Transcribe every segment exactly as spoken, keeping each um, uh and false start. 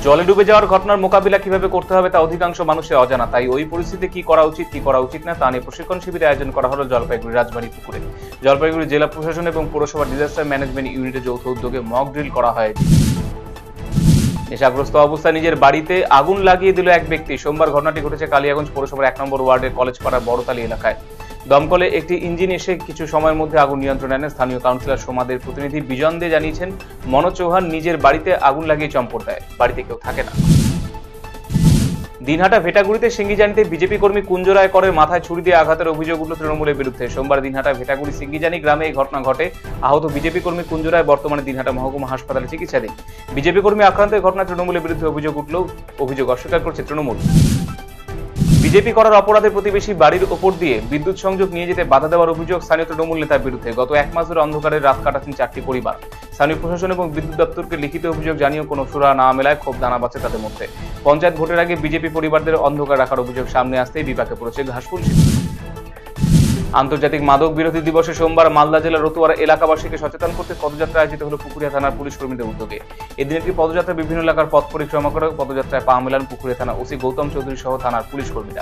জলে ডুবে যাওয়ার ঘটনার মোকাবিলা কিভাবে করতে হবে তা অধিকাংশ মানুষের অজানা, তাই ওই পরিস্থিতিতে কি করা উচিত কি করা উচিত না তা নিয়ে প্রশিক্ষণ শিবির আয়োজন করা হলো জলপাইগুড়ি রাজবাড়ী পুকুরে। জলপাইগুড়ি জেলা প্রশাসন এবং পৌরসভার ডিজাস্টার ম্যানেজমেন্ট ইউনিটের যৌথ উদ্যোগে মক ড্রিল করা হয়। নেশাগ্রস্ত অবস্থায় নিজের বাড়িতে আগুন লাগিয়ে দিল এক ব্যক্তি। সোমবার ঘটনাটি ঘটেছে কালিয়াগঞ্জ পৌরসভার এক নম্বর ওয়ার্ডের কলেজপাড়ার বড়তালি এলাকায়। দমকলে একটি ইঞ্জিন এসে কিছু সময়ের মধ্যে আগুন নিয়ন্ত্রণে আনে। স্থানীয় কাউন্সিলর সোমাদের প্রতিনিধি বিজন দে জানিয়েছেন, মনোজ চৌহান নিজের বাড়িতে আগুন লাগিয়ে চম্পট দেয়, বাড়িতে কেউ থাকে না। দিনহাটা ভেটাগুড়িতে সিঙ্গিজানিতে বিজেপি কর্মী কুঞ্জ রায় করের মাথায় ছুরি দিয়ে আঘাতের অভিযোগ উঠল তৃণমূলের বিরুদ্ধে। সোমবার দিনহাটা ভেটাগুড়ি সিঙ্গিজানি গ্রামে এই ঘটনা ঘটে। আহত বিজেপি কর্মী কুঞ্জ রায় বর্তমানে দিনহাটা মহকুমা হাসপাতালে চিকিৎসাধীন। বিজেপি কর্মী আক্রান্তের ঘটনা তৃণমূলের বিরুদ্ধে অভিযোগ উঠলেও অভিযোগ অস্বীকার করছে তৃণমূল। বিজেপি করার অপরাধে প্রতিবেশী বাড়ির ওপর দিয়ে বিদ্যুৎ সংযোগ নিয়ে যেতে বাধা দেওয়ার অভিযোগ স্থানীয় তৃণমূল নেতার বিরুদ্ধে। গত এক মাস ধরে অন্ধকারের রাত কাটাচ্ছেন চারটি পরিবার। স্থানীয় প্রশাসন এবং বিদ্যুৎ দপ্তরকে লিখিত অভিযোগ জানিয়েও কোনো সুরাহা না মেলায় ক্ষোভ দানা বাঁধছে তাদের মধ্যে। পঞ্চায়েত ভোটের আগে বিজেপি পরিবারদের অন্ধকার রাখার অভিযোগ সামনে আসতেই বিপাকে পড়েছে ঘাসফুল শিবির। আন্তর্জাতিক মাদক বিরোধী দিবসে সোমবার মালদা জেলার রতুয়ারা এলাকাবাসীকে সচেতন করতে পদযাত্রা আয়োজিত হল পুকুরিয়া থানার পুলিশ কর্মীদের উদ্যোগে। এদিন একটি পদযাত্রা বিভিন্ন এলাকার পথ পরিক্রমা করে পদযাত্রায় পা মেলান পুকুরিয়া থানা ওসি গৌতম চৌধুরী সহ থানার পুলিশ কর্মীরা।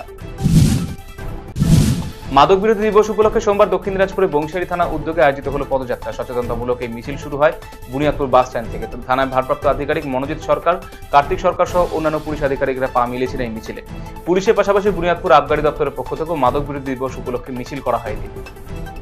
মাদক বিরোধী দিবস উপলক্ষে সোমবার দক্ষিণ দিনাজপুরে বংশারী থানা উদ্যোগে আয়োজিত হল পদযাত্রা। সচেতনতামূলক এই মিছিল শুরু হয় বুনিয়াদপুর বাস স্ট্যান্ড থেকে। থানায় ভারপ্রাপ্ত আধিকারিক মনোজিৎ সরকার, কার্তিক সরকার সহ অন্যান্য পুলিশ আধিকারিকরা পা মিলিয়েছেন এই মিছিলে। পুলিশের পাশাপাশি বুনিয়াদপুর আবগারি দপ্তরের পক্ষ থেকেও মাদক বিরোধী দিবস উপলক্ষে মিছিল করা হয়নি।